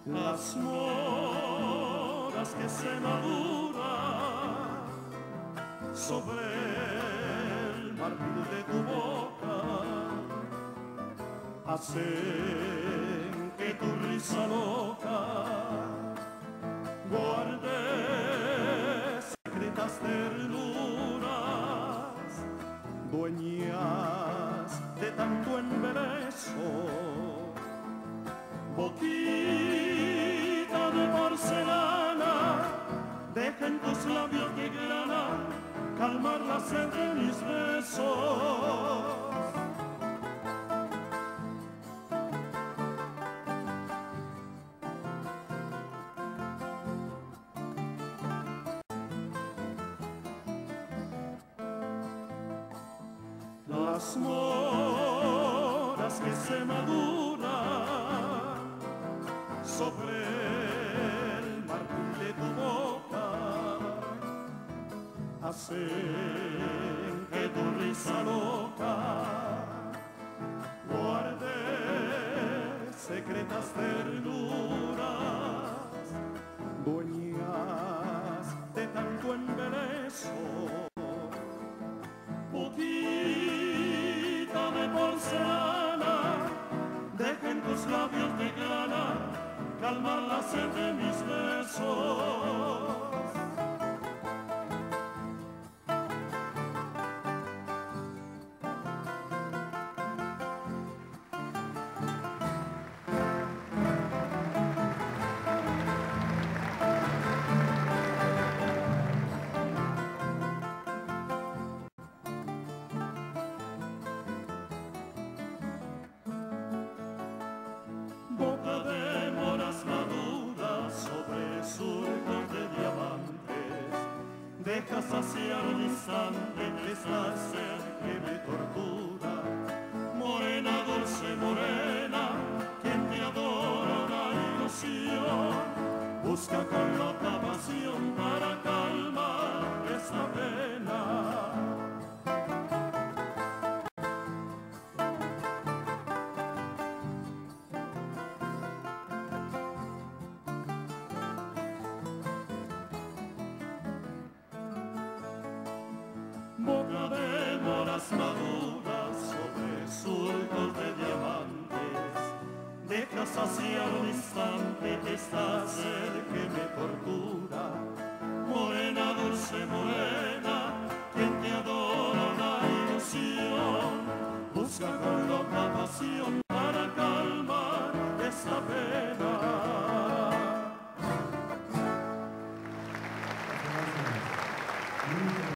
las moras que se maduran sobre el marfil de tu boca hacen que tu risa loca guarde secretas ternuras, dueñas de tanto embeleso. Boquita de porcelana, deja en tus labios de grana calmar la sed de mis besos. Las moras que se maduran sobre el marfil de tu boca hacen que tu risa loca guarde secretas ternuras, dueñas de tanto embeleso. Boquita de porcelana, deja en tus labios de grana calmar la sed de mis besos. Boca de moras maduras sobre surcos de diamantes, deja saciar un instante esta sed que me tortura. Morena, dulce morena, quien te adora una ilusión, busca con loca pasión para calmar esta pena. Boca de moras maduras sobre surcos de diamantes, deja saciar un instante esta sed